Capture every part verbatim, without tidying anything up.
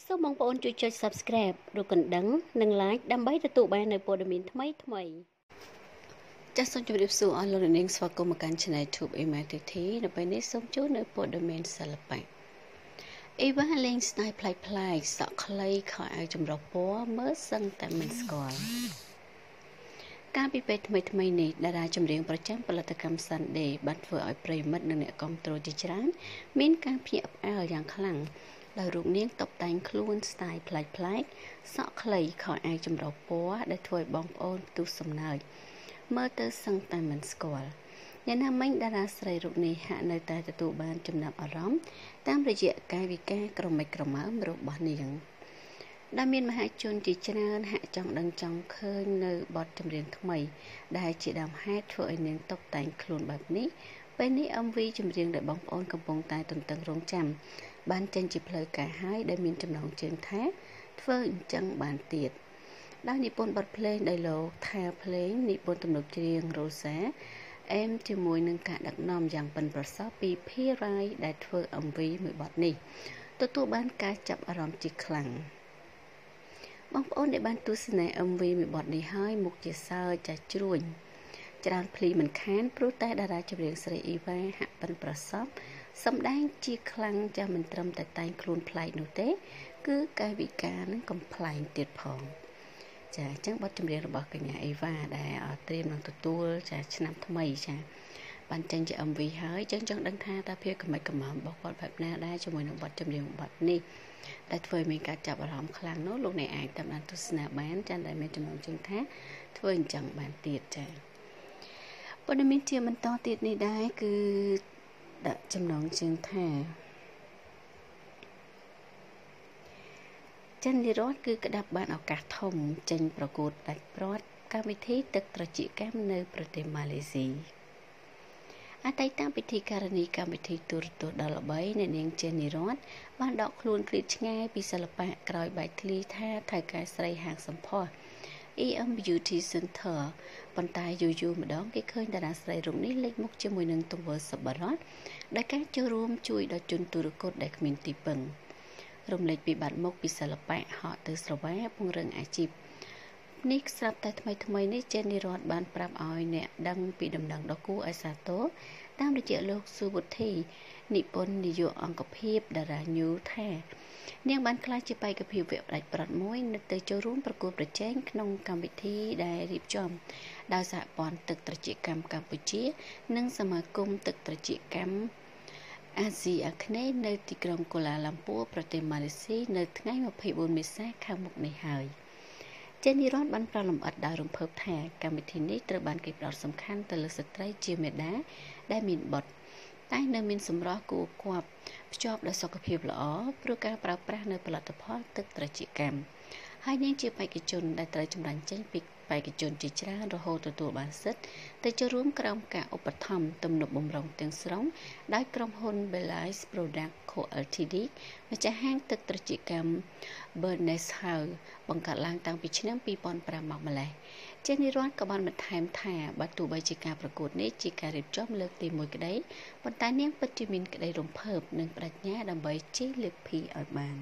សូមបងប្អូនជួយចុច Subscribe ឬកណ្ដឹងនិង Like ដើម្បីទទួលបាននូវព័ត៌មានថ្មីៗចាសសូមជម្រាបសួរអស់លោកអ្នកនាងស្វាគមន៍មកកាន់ Channel YouTube Emathiti នៅពេលនេះសូមជួបនៅព័ត៌មានសិល្បៈអេវ៉ាលេងស្ទាយប្លែកប្លែកសក់ខ្លីខោអាវចម្រុះពណ៌មើលសឹងតែមិនស្គាល់ការពីពេលថ្មីថ្មីនេះតារាចម្រៀងប្រចាំផលិតកម្ម Sunday បានធ្វើឲ្យប្រិយមិត្តនិងអ្នកគាំទ្រជាច្រើនមានការភ្ញាក់ផ្អើលយ៉ាងខ្លាំងដោយរូបនាងតុបតែងខ្លួនស្ទាយប្លែកប្លែកសក់ខ្លីខោអាវចម្រុះពណ៌ដែលធ្វើឲ្យបងប្អូនផ្ទុះសំណើចមើលទៅសឹងតែមិនស្គាល់យ៉ាងណាមិញតារាស្រីរូបនេះហាក់នៅតែទទួលបានចំណាប់អារម្មណ៍តាមរយៈកាយវិការក្រមិចក្រមើមរបស់នាងដែលមានមហាជនជាច្រើនហាក់ចង់ដឹងចង់ឃើញនៅបទចម្រៀងថ្មីដែលជាដើមហេតុធ្វើឲ្យនាងតុបតែងខ្លួនបែបនេះពេលនេះ em vê ចម្រៀងដែលបងប្អូនកំពុងតែទន្ទឹងរង់ចាំបានចេញជាផ្លូវការហើយដែលមានចំណងជើងថាធ្វើអញ្ចឹងបានទៀតដោយនិពន្ធបទភ្លេងដោយលោកថាភ្លេងនិពន្ធទំនុកច្រៀងរ៉ូសាអេមជាមួយនឹងការដឹកនាំយ៉ាងប៉ិនប្រសប់ពីភីរ៉ាយដែលធ្វើ em vê មួយបទនេះទទួលបានការចាប់អារម្មណ៍ជាខ្លាំងបងប្អូនដែលបានទស្សនា em vê មួយបទនេះហើយមុខជាសើចចាស់ជ្រួញច្រើនភ្លីមិនខានព្រោះតែតារាចម្រៀងស្រីអ៊ីវ៉ាហាក់ប៉ិនប្រសប់សម្ដែងជាខ្លាំងចាស់មិនត្រឹមតែតែងខ្លួនប្លែកនោះទេគឺកាយវិការនឹងកំប្លែងទៀតផងចាអញ្ចឹងបទចម្រៀងរបស់កញ្ញាអ៊ីវ៉ាដែលត្រៀមនឹងទទួលចាឆ្នាំថ្មីចាបានចេញជា em vê ហើយចឹងចង់ដឹងថាតើភាពកំិចកំមរបស់គាត់បែបណាដែរជាមួយនឹងបទចម្រៀងបទនេះដែលធ្វើឲ្យមានការចាប់អារម្មណ៍ខ្លាំងនោះលោកអ្នកអាចតាមដានទស្សនាបានចាដែលមានចំណងជើងថាធ្វើអញ្ចឹងបានទៀតចាព័ត៌មានជាបន្តទៀតនេះដែរគឺដាក់ចំណងជើងថាចិននិរ័តគឺក្តាប់បានឱកាសធំចេញប្រកួតដាច់ព្រាត់កម្មវិធីទឹកត្រជាកម្មនៅប្រទេសម៉ាឡេស៊ីអតីតពិធីការនីកម្មវិធីទូរទស្សន៍ដ៏ល្បីអ្នកនាងចិននិរ័តបានដកខ្លួនឃ្លាតឆ្ងាយពីសិល្បៈក្រោយបែកធ្លាយថាថៅកែស្រីហាងសម្ផស្ស អេ em Beauty Center ប៉ុន្តែយូរយូរម្ដងគេឃើញតារាស្រីរូបនេះលេចមុខជាមួយនឹងទង្វើសប្បុរសដែលការចូលរួមជួយដល់ជនទូរគតដែលគ្មានទីពឹងរំលេចពីបាត់មុខពីសិល្បៈហក់ទៅស្រវ៉ាពង្រឹងអាជីពនេះស្រាប់តែថ្មីថ្មីនេះចេននិរ័តបានប្រាប់ឲ្យអ្នកដឹងពីដំណឹងដ៏គួរឲ្យសាទរតាមរយៈលោកស៊ូវុធីនិពន្ធនាយកអង្គភាពតារាញូថានាងបានក្លាយជាបេក្ខភាពវគ្គផ្ដាច់ព្រាត់មួយនៅទៅចូលរួមប្រកួតប្រជែងក្នុងកម្មវិធីដែលរៀបចំដោយសហព័ន្ធទឹកត្រជាកម្មកម្ពុជា និងសមាគមទឹកត្រជាកម្មអាស៊ីអាគ្នេយ៍នៅទីក្រុងកូឡាឡាំពួរប្រទេសម៉ាឡេស៊ីនៅថ្ងៃម្ភៃបួនមេសាខាងមុខនេះហើយចេននិរ័តបានប្រលំអិតដោយរំភើបថាកម្មវិធីនេះត្រូវបានគេផ្ដោតសំខាន់ទៅលើស្ត្រីជាមេដាដែលមានបុត្រតែនៅមានសម្រស់គួរគប់ភ្ជាប់ដោយសុខភាពល្អព្រោះការប្រើប្រាស់នៅផលិតផលទឹកត្រជាកម្មហើយនាងជាបេក្ខជនដែលត្រូវចម្រាញ់ចេញពីបេក្ខជនជាច្រើនរហូតទទួលបានសិទ្ធិទៅចូលរួមក្រោមការឧបត្ថម្ភទំនប់បម្រុងទាំងស្រុងដោយក្រុមហ៊ុន Belize Product Co Ltd ម្ចាស់ហាងទឹកត្រជាកម្ម Burness House បង្កើតឡើងតាំងពីឆ្នាំពីរពាន់ប្រាំមកម្ល៉េះចេននិរ័តក៏បានបន្ថែមថាបើទោះបីជាការប្រកួតនេះជាការរៀបចំលើកទីមួយក្តីប៉ុន្តែនាងពិតជាមានក្តីរំភើបនិងប្រាជ្ញាដើម្បីជិះលើកភីឲ្យបាន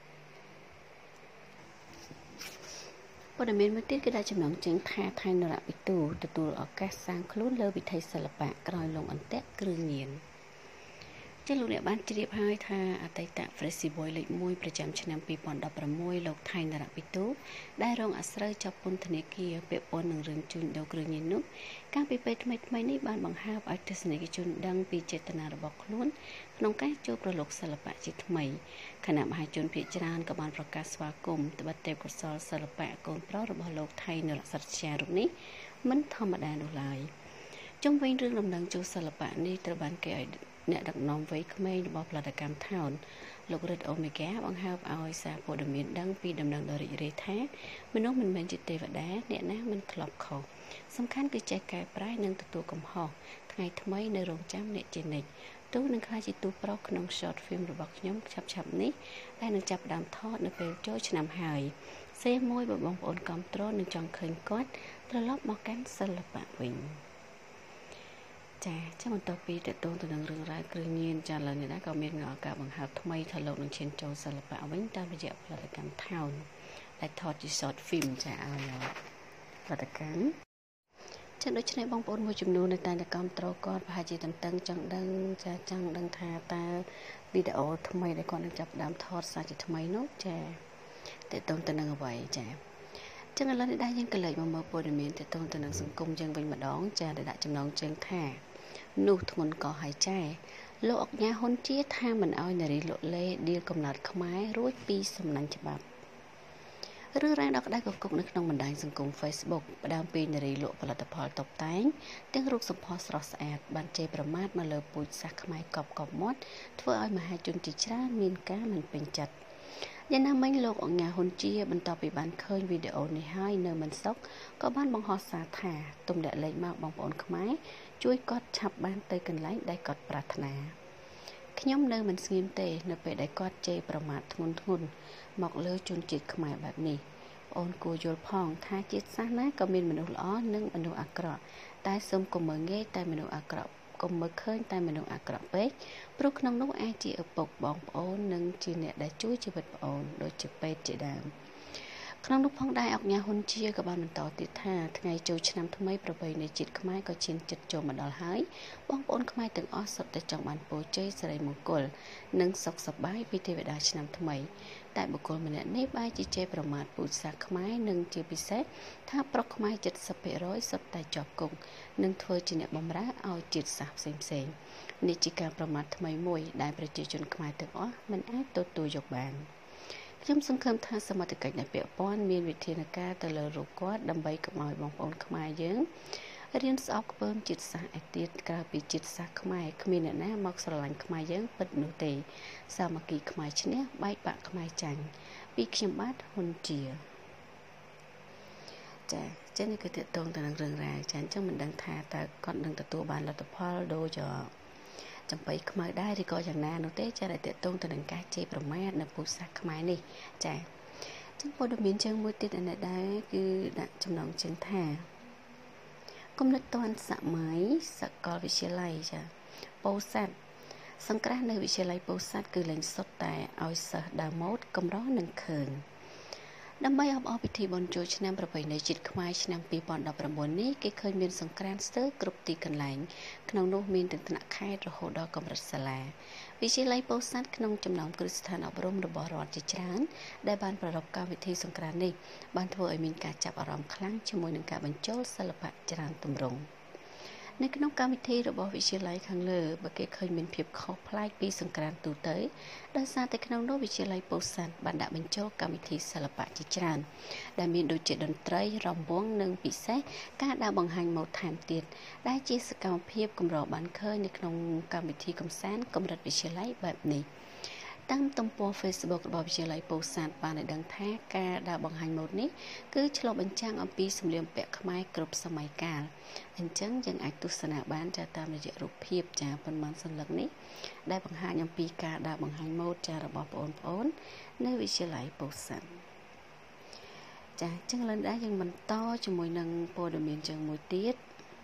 ព័ត៌មានមួយទៀតគឺដែលចំណងជើងថាថៃនរៈវិទូទទួលឱកាសសាងខ្លួនលើវិថីសិល្បៈក្រោយលងអន្ទាក់គ្រឿងញៀនចាលោកអ្នកបានជ្រាបហើយថាអតីត Fresh Boy លេខមួយប្រចាំឆ្នាំពីរពាន់ដប់ប្រាំមួយលោកថៃនរៈវិទូដែលរងអាស្រូវចាប់ពន្ធនាគារពាក់ព័ន្ធនឹងរឿងជួញដូរគ្រឿងញៀននោះកាលពីពេលថ្មីថ្មីនេះបានបង្ហើបឲ្យទស្សនិកជនដឹងពីចេតនារបស់ខ្លួនក្នុងការចូលប្រឡូកសិល្បៈជាថ្មីគណៈមហាជនភាគច្រើនក៏បានប្រកាសស្វាគមន៍ត្បិតទេពកោសល្យសិល្បៈកូនប្រុសរបស់លោកថៃនរៈសត្យារូបនេះមិនធម្មតានោះឡើយជុំវិញរឿងដំណឹងចូលសិល្បៈនេះត្រូវបានគេឲ្យអ្នកដឹកនាំវ័យក្មេងរបស់ផលិតកម្មថោនលោករិទ្ធអូមេហ្គាបង្ហើបឲ្យសារព័ត៌មានដឹងពីដំណឹងដ៏រីករាយថាមនុស្សមិនមែនជាទេវតាអ្នកណាមិនធ្លាប់ខុសសំខាន់គឺចេះកែប្រែនិងទទួលកំហុសថ្ងៃថ្មីនៅរងចាំអ្នកជានិច្ចទូនឹងខ្លាចជាទូប្រុសក្នុង short film របស់ខ្ញុំឆាប់ឆាប់នេះដែលនឹងចាប់ផ្ដើមថតនៅពេលចូលឆ្នាំហើយសេមួយបងប្អូនគាំទ្រនឹងចង់ឃើញគាត់ត្រឡប់មកកាន់សិល្បៈវិញចាចាំបន្តពីតទៅទៅនឹងរឿងរ៉ាវគ្រឿងញៀនចាឡើយនេះដែរក៏មានឱកាសបង្ហើបថ្មីថាលោកនឹងឈានចូលសិល្បៈវិញតាមរយៈផលិតកម្មថោនដែលថតជា short film ចាឲ្យផលិតកម្មចាដូច្នេះបងប្អូនមួយចំនួននៅតែគ្រប់គ្រងគាត់ប្រហែលជាតន្ទឹងចង់ដឹងចាចង់ដឹងថាតើវីដេអូថ្មីដែលគាត់នឹងចាប់ផ្ដើមថតសារជាថ្មីនោះចាតើតទៅនឹងអ្វីចាចឹងឥឡូវនេះដែរយើងក៏លើកមកមើលព័ត៌មានទាក់ទងទៅនឹងសង្គមយើងវិញម្ដងចាដែលដាក់ចំណងជើងថានោះធ្ងន់ក៏ហើយចែលោកអញ្ញាហ៊ុនជាថាមិនអោយនារីលក់លេឌីលកំណត់ខ្មែររួចពីសំណាញ់ច្បាប់រឿងរ៉ាវដ៏ក្តៅគគុកនៅក្នុងបណ្ដាញសង្គម Facebook ផ្ដើមពីនារីលក់ផលិតផលតុបតែងទាំងរូបសម្ផស្សស្រស់ស្អាតបានជេរប្រមាថមកលើពូជសាសន៍ខ្មែរកប់កប់មាត់ធ្វើឲ្យមហាជនជាច្រើនមានការមិនពេញចិត្តយ៉ាងណាមិញលោកអញ្ញាហ៊ុនជាបន្ទាប់ពីបានឃើញវីដេអូនេះហើយនៅមិនសុខក៏បានបង្ហោះសារថាទុំដាក់លេខមកបងប្អូនខ្មែរជួយគាត់ឆាប់បានទៅកន្លែងដែលគាត់ប្រាថ្នាខ្ញុំនៅមិនស្ងៀមទេនៅពេលដែលគាត់ជេរប្រមាថធ្ងន់ធ្ងរមកលើជនជាតិខ្មែរបែបនេះអូនគួរយល់ផងថាជាតិសាសន៍ណាក៏មានមនុស្សល្អនិងមនុស្សអាក្រក់តែសូមកុំមើលងាយតែមនុស្សអាក្រក់កុំមើលឃើញតែមនុស្សអាក្រក់ពេកព្រោះក្នុងនោះអាចជាឪពុកបងប្អូននិងជាអ្នកដែលជួយជីវិតប្អូនដូចជាពេទ្យជាដើមក្នុងនោះផងដែរអង្គញាហ៊ុនជាក៏បានបន្តទៀតថាថ្ងៃចូលឆ្នាំថ្មីប្រពៃណីជាតិខ្មែរក៏ឈានជិតចូលមកដល់ហើយបងប្អូនខ្មែរទាំងអស់សុទ្ធតែចង់បានពរជ័យសិរីមង្គលនិងសុខសប្បាយពីទេវតាឆ្នាំថ្មីតែបុគ្គលម្នាក់នេះបែរជាជេរប្រមាថពូជសាសន៍ខ្មែរនិងជាពិសេសថាប្រុសខ្មែរ เจ็ดสิบเปอร์เซ็นต์ សុទ្ធតែជាប់គុកនិងធ្វើជាអ្នកបម្រើឲ្យជាតិសាសន៍ផ្សេងផ្សេងនេះជាការប្រមាថថ្មីមួយដែលប្រជាជនខ្មែរទាំងអស់មិនអាចទទួលយកបានខ្ញុំសង្ឃឹមថាសមត្ថកិច្ចដែលពាក់ព័ន្ធមានវិធានការទៅលើរូបគាត់ដើម្បីកុំឲ្យបងប្អូនខ្មែរយើងរៀនស្អប់ខ្ពើមជាតិសាសន៍ឯទៀតក្រៅពីជាតិសាសន៍ខ្មែរគ្មានអ្នកណាមកស្រឡាញ់ខ្មែរយើងពិតនោះទេសាមគ្គីខ្មែរឈ្នះបែកបាក់ខ្មែរចាញ់ពីខ្ញុំបាទហ៊ុនជាចាចឹងនេះគឺតកតងទៅនឹងរឿងរ៉ាវចាអញ្ចឹងមិនដឹងថាតើគាត់នឹងទទួលបានលទ្ធផលដូចចំបៃខ្មៅដែរឬក៏យ៉ាងណានោះទេចាតែតកតងទៅនឹងការជេរប្រមាថនៅពូជសាសន៍ខ្មែរនេះចាចឹងព័ត៌មានជើងមួយទៀតឯនេះដែរគឺដាក់ចំណងជើងថាគំនិតទាន់សម័យសាកលវិទ្យាល័យចាពោធិ៍សាត់សង្គ្រះនៅវិទ្យាល័យពោធិ៍សាត់គឺលែងសុទ្ធតែឲ្យសិស្សដើរម៉ូដកម្រនឹងឃើញដើម្បីអបអរពិធីបុណ្យចូលឆ្នាំប្រពៃណីជាតិខ្មែរឆ្នាំពីរពាន់ដប់ប្រាំបួននេះគេឃើញមានសង្ក្រាន្តស្ទើរគ្រប់ទីកន្លែងក្នុងនោះមានទាំងថ្នាក់ខេត្តរហូតដល់កម្រិតសាលាវិទ្យាល័យពោធិ៍សាត់ក្នុងចំណោមគ្រឹះស្ថានអប់រំរបស់រដ្ឋជាច្រើនដែលបានប្រារព្ធកម្មវិធីសង្ក្រាន្តនេះបានធ្វើឲ្យមានការចាប់អារម្មណ៍ខ្លាំងជាមួយនឹងការបញ្ចូលសិល្បៈច្រើនទម្រង់នៅក្នុងកម្មវិធីរបស់វិទ្យាល័យខាងលើបើគេឃើញមានភាពខុសប្លែកពីសង្ក្រាន្តទូទៅដោយសារតែក្នុងនោះវិទ្យាល័យពោធិ៍សាត់បានដាក់បញ្ចូលកម្មវិធីសិល្បៈជាច្រើនដែលមានដូចជាតន្ត្រីរំវង់និងពិសេសការដើរបង្ហាញម៉ូដថែមទៀតដែលជាសកម្មភាពកម្របានឃើញនៅក្នុងកម្មវិធីកម្សាន្តកម្រិតវិទ្យាល័យបែបនេះតាមទំព័រ Facebook របស់វិទ្យាល័យពោធិ៍សាត់បានឲ្យដឹងថាការដើរបង្ហាញម៉ូដនេះគឺឆ្លុះបញ្ចាំងអំពីសម្លៀកបំពាក់ខ្មែរគ្រប់សម័យកាលអញ្ចឹងយើងអាចទស្សនាបានចាតាមរយៈរូបភាពចាប៉ុន្មានសន្លឹកនេះដែលបង្ហាញអំពីការដើរបង្ហាញម៉ូដចារបស់បងប្អូននៅវិទ្យាល័យពោធិ៍សាត់ចាអញ្ចឹងឡើយដែរយើងបន្តជាមួយនឹងព័ត៌មានជើងមួយទៀត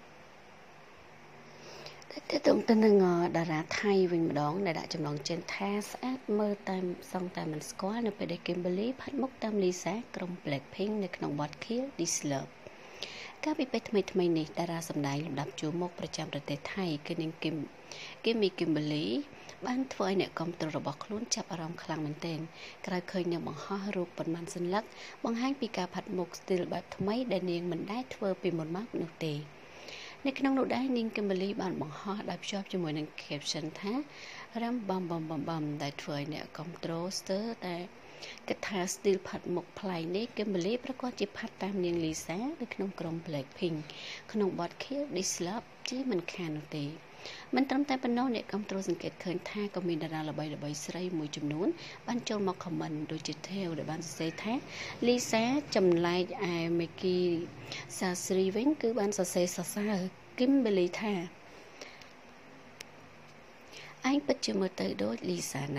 ទៅទៅទៅនឹងតារាថៃវិញម្ដងដែលដាក់ចំណងជើងថាស្អាតមើលតាមសងតែមិនស្គាល់នៅពេលដែល Kimberly ផាត់មុខតាម Lisa ក្រុម Blackpink នៅក្នុងបទ Kill This Love កាលពីពេលថ្មីថ្មីនេះតារាសម្ដែងលំដាប់ជួរមុខប្រចាំប្រទេសថៃគឺនាង Kim Kimmy Kimberly បានធ្វើឲ្យអ្នកគាំទ្ររបស់ខ្លួនចាប់អារម្មណ៍ខ្លាំងមែនទែនក្រោយឃើញនាងបង្ហោះរូបប៉ុន្មានសន្លឹកបង្ហាញពីការផាត់មុខ style បែបថ្មីដែលនាងមិនដែលធ្វើពីមុនមកនោះទេនៅក្នុងនោះដែរនាង Kimberly បានបង្ហោះដោយភ្ជាប់ជាមួយនឹង caption ថា Ram bam bam bam bam ដែលធ្វើឲ្យអ្នកគាំទ្រស្ទើរតែគិតថា style ផាត់មុខប្លែកនេះ Kimberly ប្រកាសជាផាត់តាមនាង Lisa នៅក្នុងក្រុម Blackpink ក្នុងបទ Kill This Love ជាមិនខាននោះទេមិនត្រឹមតែប៉ុណ្ណោះអ្នកគាំទ្រសង្កេតឃើញថាក៏មានតារាល្បីៗស្រីមួយចំនួនបានចូលមក comment ដូចជា Theo ដែលបានសរសេរថា Lisa ចម្លែកឯ Mickey Sasri វិញគឺបានសរសេរសរសើរ Kimberly ថាឯងពិតជាមើលទៅដូច Lisa ណាស់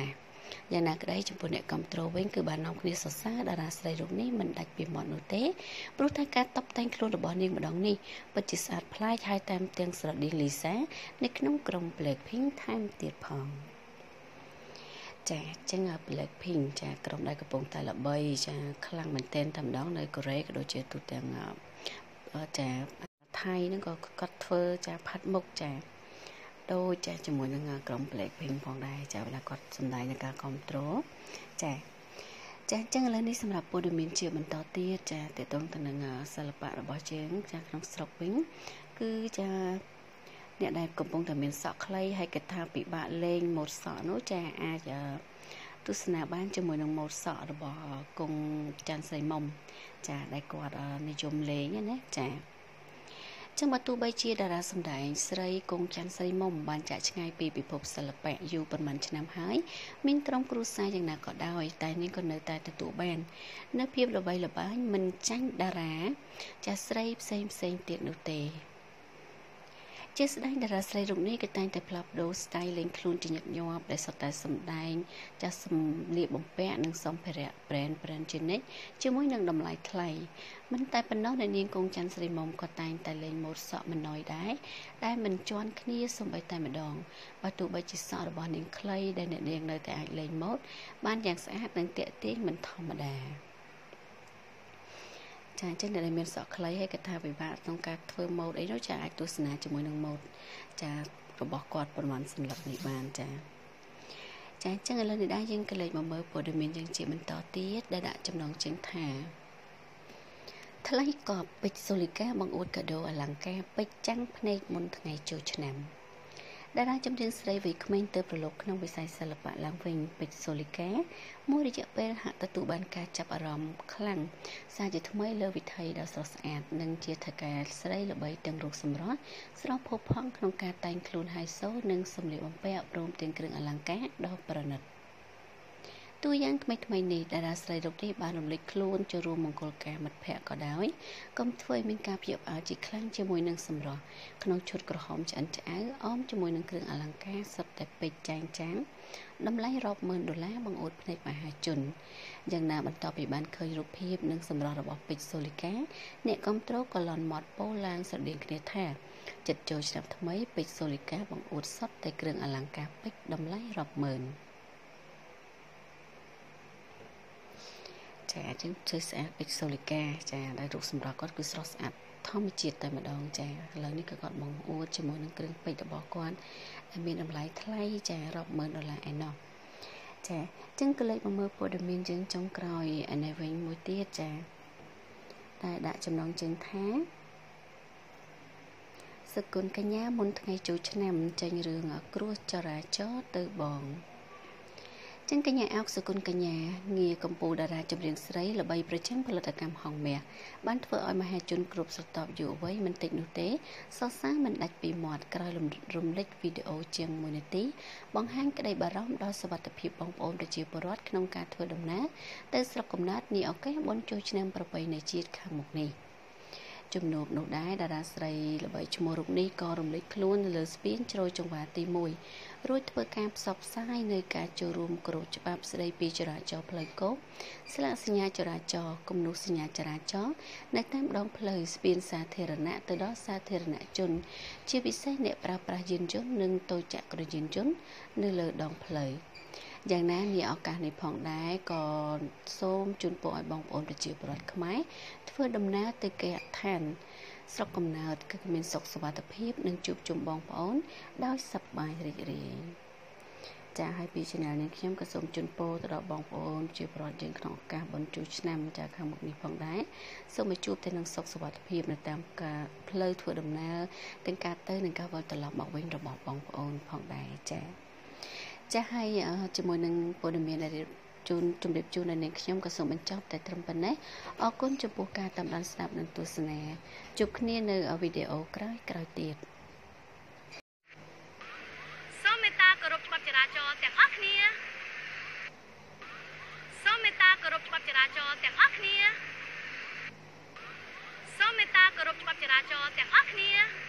យ៉ាងណាក្តីចំពោះអ្នកគ្រប់គ្រងវិញគឺបាននាំគ្នាសរសើរតារាស្រីរូបនេះមិនដាច់ពីមាត់នោះទេព្រោះតែការតុបតែងខ្លួនរបស់នាងម្ដងនេះពិតជាស្អាតប្លែកហើយតាមទាំងស្រដៀងលីសានៅក្នុងក្រុម Blackpink ថែមទៀតផងចាចឹង Blackpink ចាក្រុមដែលកំពុងតែល្បីចាខ្លាំងមែនទែនតែម្ដងនៅកូរ៉េក៏ដូចជាទូទាំងចាថៃហ្នឹងក៏គាត់ធ្វើចាផាត់មុខចាដូចចាជាមួយនឹងក្រុម Blackpink ផងដែរចាเวลาគាត់សម្ដែងនឹងការគ្រប់គ្រងចាចាអញ្ចឹងឥឡូវនេះសម្រាប់ព័ត៌មានជាបន្តទៀតចាតកតងទៅនឹងសិល្បៈរបស់យើងចាក្នុងស្រុកវិញគឺចាអ្នកដែលកំពុងតែមានសក់ខ្លីហើយគិតថាពិបាកលេងម៉ូដសក់នោះចាអាចទស្សនាបានជាមួយនឹងម៉ូដសក់របស់គង់ច័ន្ទស្រីមុំចាដែលគាត់និយមលេងណាចាចឹងបើទោះបីជាតារាសម្ដែងស្រីគង់ច័ន្ទស្រីមុំបានចាក់ឆ្ងាយពីពិភពសិល្បៈយូរប៉ុន្មានឆ្នាំហើយមានក្រុមគ្រួសារយ៉ាងណាក៏ដោយតែនាងក៏នៅតែទទួលបាននៅភាពល្បីល្បាញមិនចាញ់តារាចាស់ស្រីផ្សេងផ្សេងទៀតនោះទេជាស្ដែងតារាស្រីរូបនេះក៏តែងតែផ្លាស់ប្ដូរ style លេងខ្លួនជាញឹកញាប់ដែលសុទ្ធតែសម្ដែងចាស់សម្លៀកបំពាក់និងសម្ភារៈ brand brand ជានិច្ចជាមួយនឹងតម្លៃថ្លៃមិនតែប៉ុណ្ណោះនៅនាងគង់ច័ន្ទស្រីមុំក៏តែងតែលេងម៉ូដសក់មិនណយដែរដែលមិនជាន់គ្នាសូម្បីតែម្ដងបើទោះបីជាសក់របស់នាងខ្លីដែលអ្នកនាងនៅតែអាចលេងម៉ូដបានយ៉ាងស្អាតនិងទាក់ទាញមិនធម្មតាចាអញ្ចឹងដែលមានសក់ខ្លីហើយគាត់ថាពិបាកក្នុងការធ្វើម៉ូដអីនោះចាអាចទស្សនាជាមួយនឹងម៉ូដចារបស់គាត់ប្រហែលសន្លឹកនេះបានចាចាអញ្ចឹងឥឡូវនេះដែរយើងក៏លេខមកមើលព័ត៌មានយើងជាបន្តទៀតដែលដាក់ចំណងជើងថាថ្លៃកប់ពេជ្រសូលីកាបង្អួតកាដូអលង្ការពេជ្រចាំងភ្នែកមុនថ្ងៃចូលឆ្នាំតារាចម្រៀងស្រីវ័យក្មេងទៅប្រឡូកក្នុងវិស័យសិល្បៈឡើងវិញពេជ្រសូលីកាមួយរយៈពេលហាក់ទទួលបានការចាប់អារម្មណ៍ខ្លាំងសារជាថ្មីលើវិថីដ៏ស្រស់ស្អាតនិងជាថកែស្រីល្បីទាំងរូបសម្រស់ស្រស់ផូរផង់ក្នុងការតែងខ្លួនហៃសូនិងសម្លៀកបំពាក់ព្រមទាំងគ្រឿងអលង្ការដ៏ប្រណិតតួយ៉ាងថ្មីថ្មីនេះតារាស្រីរូបនេះបានរំលេចខ្លួនចូលរួមមង្គលការមិត្តភ័ក្តិក៏ដោយកុំធ្វើឲ្យមានការភ្ញាក់ផ្អើលជាខ្លាំងជាមួយនឹងសម្រស់ក្នុងឈុតក្រហមឆ្អិនឆ្អៅអមជាមួយនឹងគ្រឿងអលង្ការសុទ្ធតែពេជ្រចាងចាងតម្លៃរាប់ម៉ឺនដុល្លារបង្អួតភ្នែកមហាជនយ៉ាងណាបន្ទាប់ពីបានឃើញរូបភាពនិងសម្រស់របស់ពេជ្រសូលីកាអ្នកគ្រប់គ្រងក៏លន់មាត់ពោលឡើងស្រដៀងគ្នាថាចិត្តចូលឆ្នាំថ្មីពេជ្រសូលីកាបង្អួតសុទ្ធតែគ្រឿងអលង្ការពេជ្រតម្លៃរាប់ម៉ឺនចាចឹងជួយស្អាតពេជ្រសូលីកាចាដែលរូបសម្រស់គាត់គឺស្រស់ស្អាតធម្មជាតិតែម្ដងចាឥឡូវនេះក៏គាត់បង្អួតជាមួយនឹងគ្រឿងពេជ្ររបស់គាត់ដែលមានតម្លៃថ្លៃចារាប់ម៉ឺនដុល្លារឯណោះចាចឹងក៏លេខមកមើលព័ត៌មានយើងចុងក្រោយឯនេះវិញមួយទៀតចាដែលដាក់ចំណងជើងថាសគុណកញ្ញាមុនថ្ងៃចូលឆ្នាំចេញរឿងគ្រោះចរាចរណ៍ទៅបងចឹងកញ្ញាអោកសុគន្ធកញ្ញាងារកម្ពុជាតារាចម្រៀងស្រីល្បីប្រចាំផលិតកម្មហងមាសបានធ្វើឲ្យមហាជនគ្រប់ស្រទាប់យុវវ័យមិនតិចនោះទេសរសើរមិនដាច់ពីមាត់ក្រោយរំលេចវីដេអូជាងមួយនាទីបង្ហាញក្តីបារម្ភដល់សុវត្ថិភាពបងប្អូនប្រជាពលរដ្ឋក្នុងការធ្វើដំណើរទៅស្រុកកំណើតនាឱកាសបុណ្យចូលឆ្នាំប្រពៃណីជាតិខាងមុខនេះជំនួបនោះដែរតារាស្រីល្បីឈ្មោះរូបនេះក៏រំលេចខ្លួននៅលើស្ពានជ្រោយចង្វាទីមួយរួចធ្វើការផ្សព្វផ្សាយនៅការចូលរួមគោរពច្បាប់ស្តីពីចរាចរណ៍ផ្លូវគោកស្លាកសញ្ញាចរាចរណ៍គំនូសសញ្ញាចរាចរណ៍នៅតាមដងផ្លូវស្ពានសាធារណៈទៅដល់សាធារណជនជាពិសេសអ្នកប្រើប្រាស់យានយន្តនិងតូចចក្រយានយន្តនៅលើដងផ្លូវយ៉ាងណានាឱកាសនេះផងដែរក៏សូមជូនពរឲ្យបងប្អូនប្រជាពលរដ្ឋខ្មែរធ្វើដំណើរទៅគេហដ្ឋានស្រុកកំណើតគឺមានសុខសុវត្ថិភាពនិងជួបជុំបងប្អូនដោយសប្បាយរីករាយចា៎ហើយពី channel នេះខ្ញុំក៏សូមជូនពរទៅដល់បងប្អូនជាពលរដ្ឋយើងក្នុងឱកាសបុណ្យចូលឆ្នាំចាខាងមុខនេះផងដែរសូមឲ្យជួបតែនឹងសុខសុវត្ថិភាពនៅតាមការផ្លូវធ្វើដំណើរទាំងការទៅនិងការវិលត្រឡប់មកវិញរបស់បងប្អូនផងដែរចា៎ចា៎ហើយជាមួយនឹងព័ត៌មានដែលជូនជម្រាបជូនដល់អ្នកខ្ញុំក៏សូមបញ្ចប់តែត្រឹមប៉ុណ្ណេះអរគុណចំពោះការតាមដានស្ដាប់និងទស្សនាជួបគ្នានៅវីដេអូក្រោយក្រោយទៀតសូមមេត្តាគោរពច្បាប់ចរាចរណ៍ទាំងអស់គ្នាសូមមេត្តាគោរពច្បាប់ចរាចរណ៍ទាំងអស់គ្នាសូមមេត្តាគោរពច្បាប់ចរាចរណ៍ទាំងអស់គ្នា